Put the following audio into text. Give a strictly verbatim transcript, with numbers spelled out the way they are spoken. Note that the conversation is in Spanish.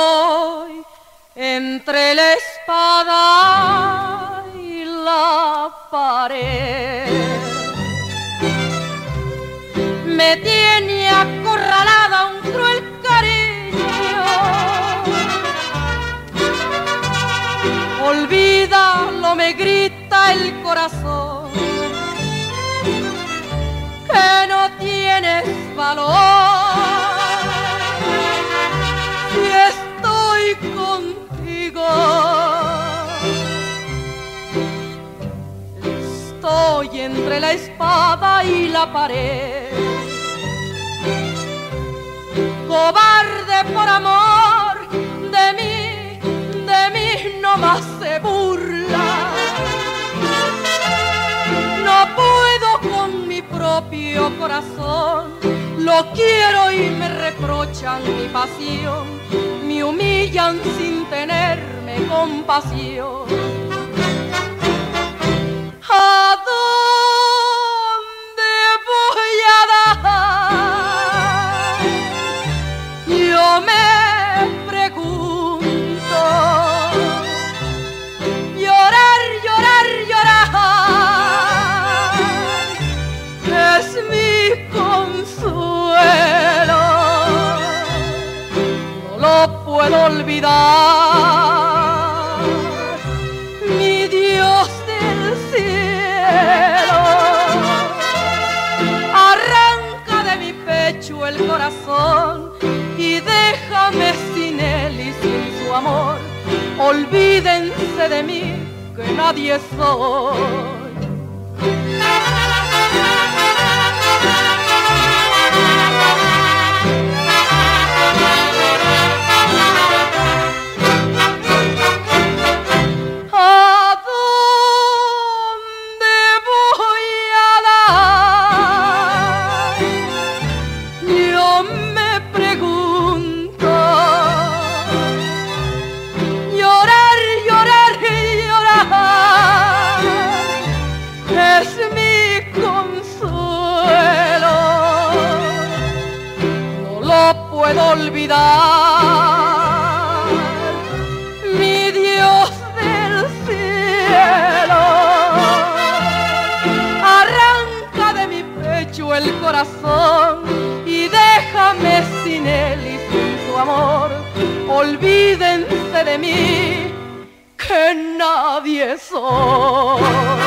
Estoy entre la espada y la pared. Me tiene acorralada un cruel cariño. Olvídalo, me grita el corazón, que no tienes valor. Si estoy contigo, estoy entre la espada y la pared. Cobarde por amor, de mí, de mí no más se burla. No puedo con mi propio corazón, lo quiero y me reprochan mi pasión, me humillan sin tenerme compasión. ¿A dónde voy a dar? Yo me pregunto. Llorar, llorar, llorar es mi consuelo. No lo puedo olvidar, mi Dios del cielo. Arranca de mi pecho el corazón y déjame sin él y sin su amor. Olvídense de mí, que nadie soy. Puedo olvidar, mi Dios del cielo. Arranca de mi pecho el corazón y déjame sin él y sin su amor. Olvídense de mí, que nadie soy.